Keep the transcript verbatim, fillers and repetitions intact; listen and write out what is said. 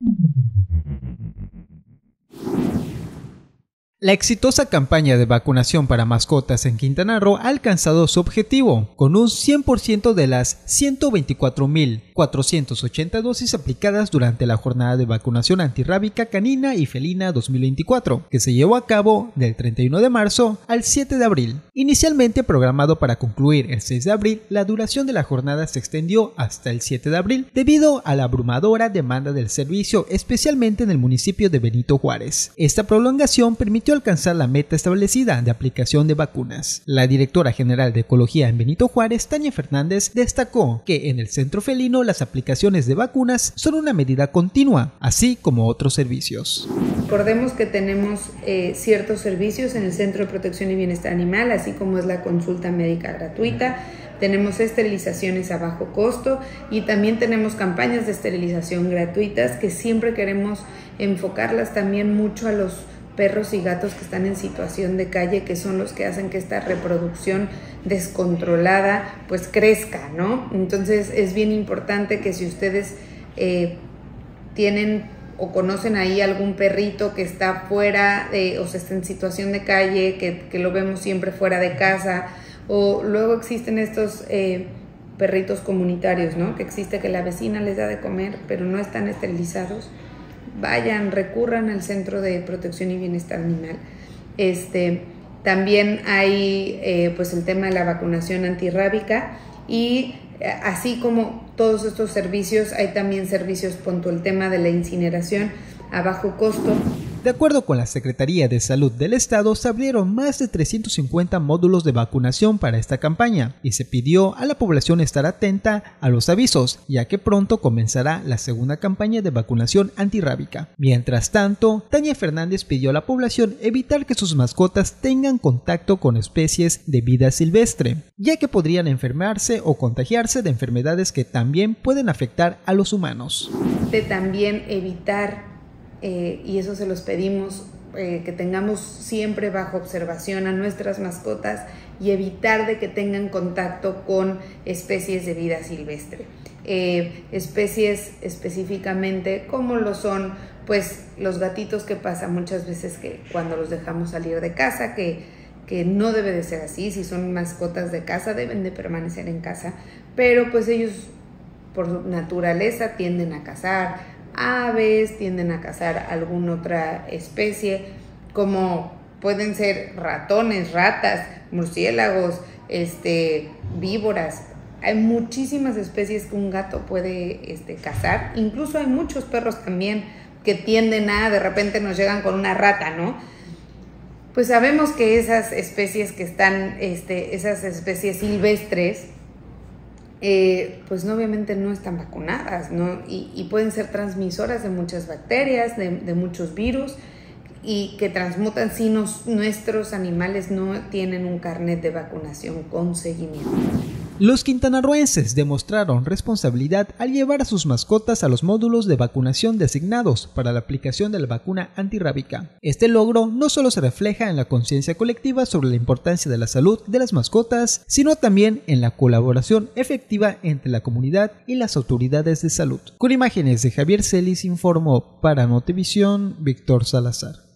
La exitosa campaña de vacunación para mascotas en Quintana Roo ha alcanzado su objetivo, con un cien por ciento de las ciento veinticuatro mil cuatrocientas ochenta dosis aplicadas durante la jornada de vacunación antirrábica canina y felina dos mil veinticuatro, que se llevó a cabo del treinta y uno de marzo al siete de abril. Inicialmente programado para concluir el seis de abril, la duración de la jornada se extendió hasta el siete de abril debido a la abrumadora demanda del servicio, especialmente en el municipio de Benito Juárez. Esta prolongación permitió alcanzar la meta establecida de aplicación de vacunas. La directora general de Ecología en Benito Juárez, Tania Fernández, destacó que en el centro felino las aplicaciones de vacunas son una medida continua, así como otros servicios. Recordemos que tenemos eh, ciertos servicios en el Centro de Protección y Bienestar Animal, así como es la consulta médica gratuita. Tenemos esterilizaciones a bajo costo y también tenemos campañas de esterilización gratuitas que siempre queremos enfocarlas también mucho a los perros y gatos que están en situación de calle, que son los que hacen que esta reproducción descontrolada pues crezca, ¿no? Entonces es bien importante que si ustedes eh, tienen o conocen ahí algún perrito que está fuera de, o sea, está en situación de calle, que, que lo vemos siempre fuera de casa, o luego existen estos eh, perritos comunitarios, ¿no? Que existe que la vecina les da de comer, pero no están esterilizados. Vayan, recurran al Centro de Protección y Bienestar Animal. Este, también hay eh, pues el tema de la vacunación antirrábica y eh, así como todos estos servicios, hay también servicios punto el tema de la incineración a bajo costo. De acuerdo con la Secretaría de Salud del Estado, se abrieron más de trescientos cincuenta módulos de vacunación para esta campaña y se pidió a la población estar atenta a los avisos, ya que pronto comenzará la segunda campaña de vacunación antirrábica. Mientras tanto, Tania Fernández pidió a la población evitar que sus mascotas tengan contacto con especies de vida silvestre, ya que podrían enfermarse o contagiarse de enfermedades que también pueden afectar a los humanos. De también evitar Eh, y eso se los pedimos, eh, que tengamos siempre bajo observación a nuestras mascotas y evitar de que tengan contacto con especies de vida silvestre. Eh, especies específicamente como lo son pues los gatitos, que pasa muchas veces que cuando los dejamos salir de casa, que, que no debe de ser así. Si son mascotas de casa deben de permanecer en casa, pero pues ellos por naturaleza tienden a cazar aves, tienden a cazar alguna otra especie, como pueden ser ratones, ratas, murciélagos, este, víboras. Hay muchísimas especies que un gato puede este, cazar. Incluso hay muchos perros también que tienden a, de repente nos llegan con una rata, ¿no? Pues sabemos que esas especies que están, este, esas especies silvestres, Eh, pues no, obviamente no están vacunadas, ¿no? Y, y pueden ser transmisoras de muchas bacterias, de, de muchos virus, y que transmutan si nos, nuestros animales no tienen un carnet de vacunación con seguimiento. Los quintanarroenses demostraron responsabilidad al llevar a sus mascotas a los módulos de vacunación designados para la aplicación de la vacuna antirrábica. Este logro no solo se refleja en la conciencia colectiva sobre la importancia de la salud de las mascotas, sino también en la colaboración efectiva entre la comunidad y las autoridades de salud. Con imágenes de Javier Celis informó para Notivisión Víctor Salazar.